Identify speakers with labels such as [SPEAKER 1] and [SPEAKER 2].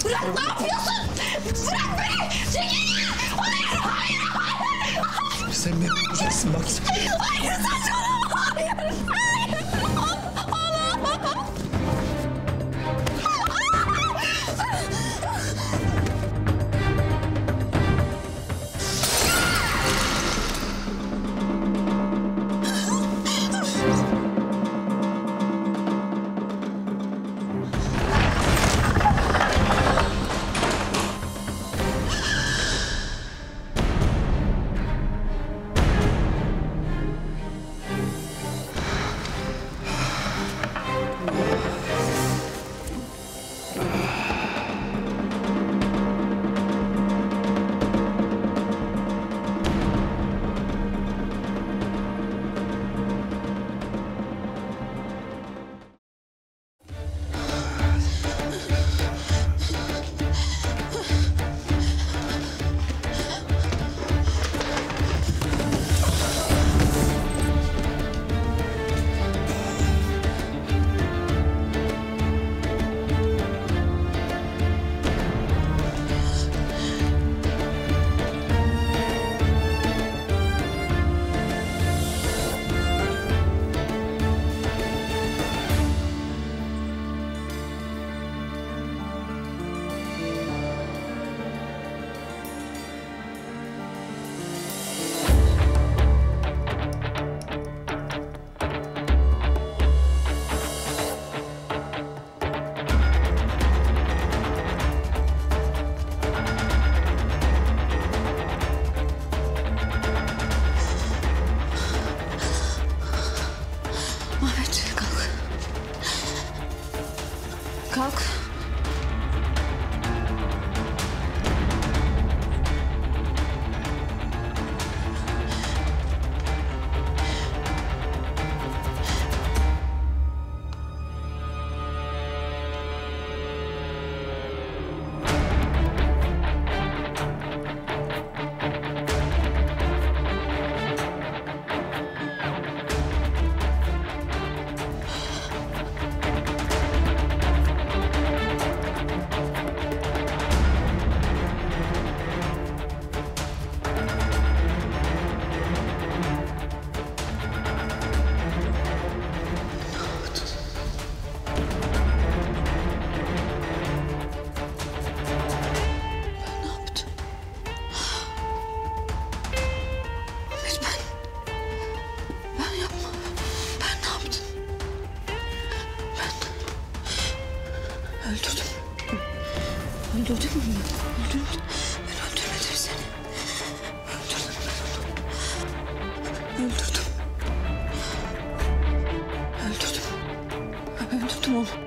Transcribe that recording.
[SPEAKER 1] Bırak, ne yapıyorsun? Bırak beni! Çekil! Hayır, hayır, hayır!
[SPEAKER 2] Sen beni yapacaksın bak.
[SPEAKER 1] Hayır, saçmalama! Hayır, hayır! Allah! Kalk. Öldürdüm. Öldürdüm mü? Öldürdüm. Ben öldürmedim seni. Öldürdüm ben onu. Öldürdüm. Öldürdüm. Öldürdüm onu.